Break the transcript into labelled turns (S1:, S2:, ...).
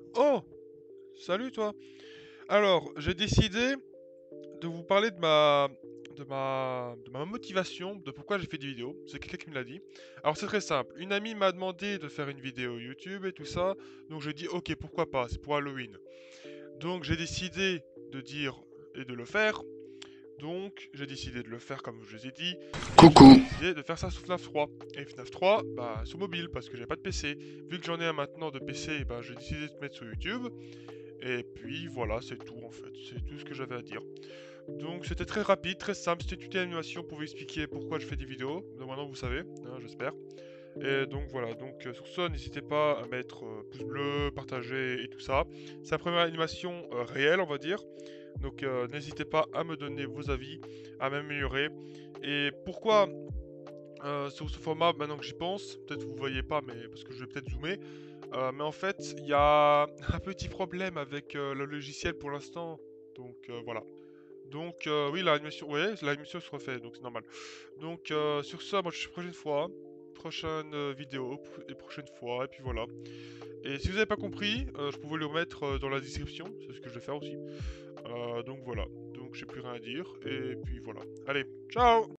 S1: Oh! Salut toi! Alors, j'ai décidé de vous parler de ma motivation, de pourquoi j'ai fait des vidéos. C'est quelqu'un qui me l'a dit. Alors c'est très simple. Une amie m'a demandé de faire une vidéo YouTube et tout ça. Donc j'ai dit ok, pourquoi pas, c'est pour Halloween. Donc j'ai décidé de dire et de le faire. Donc j'ai décidé de le faire comme je vous ai dit. Et j'ai
S2: Coucou.
S1: décidé de faire ça sous FNAF 3. Et FNAF 3, bah sur mobile parce que j'ai pas de PC. Vu que j'en ai un maintenant de PC, bah j'ai décidé de mettre sur YouTube. Et puis voilà, c'est tout en fait. C'est tout ce que j'avais à dire. Donc c'était très rapide, très simple. C'était une animation pour vous expliquer pourquoi je fais des vidéos. Donc maintenant vous savez, hein, j'espère. Et donc voilà, donc sur ce, n'hésitez pas à mettre pouce bleu, partager et tout ça. C'est la première animation réelle, on va dire. Donc n'hésitez pas à me donner vos avis, à m'améliorer. Et pourquoi sur ce format, maintenant que j'y pense, peut-être vous voyez pas, mais parce que je vais peut-être zoomer. Mais en fait, il y a un petit problème avec le logiciel pour l'instant. Donc voilà. Donc oui, l'animation, ouais, l'animation se refait, donc c'est normal. Donc sur ça, moi je suis prochaine fois, prochaine vidéo et prochaine fois, et puis voilà. Et si vous n'avez pas compris, je peux vous le remettre dans la description, c'est ce que je vais faire aussi. Donc voilà, donc j'ai plus rien à dire, et puis voilà. Allez, ciao!